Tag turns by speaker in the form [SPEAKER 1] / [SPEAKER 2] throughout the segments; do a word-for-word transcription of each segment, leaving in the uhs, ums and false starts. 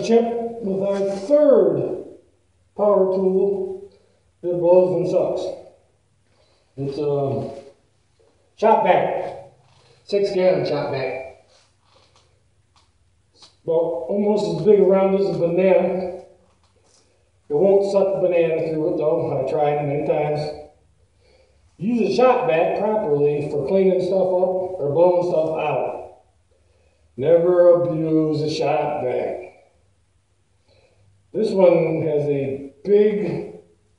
[SPEAKER 1] chip with our third power tool that blows and sucks. It's a Shopvac, six gallon Shopvac. It's about almost as big around as a banana. It won't suck the banana through it though. I tried it many times. Use a Shopvac properly for cleaning stuff up or blowing stuff out. Never abuse a Shopvac. This one has a big,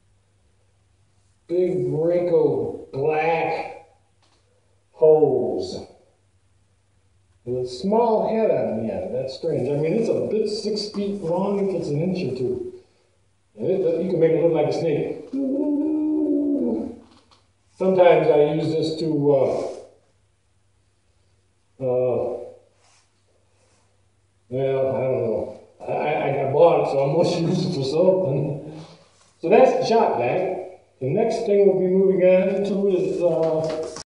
[SPEAKER 1] big wrinkled black hose with a small head on the end. That's strange. I mean, it's a bit six feet long if it's an inch or two. And it, you can make it look like a snake. Sometimes I use this to, uh, uh, well, I don't know. I, I bought it, so I must use it for something. So that's the Shopvac. The next thing we'll be moving on to is uh,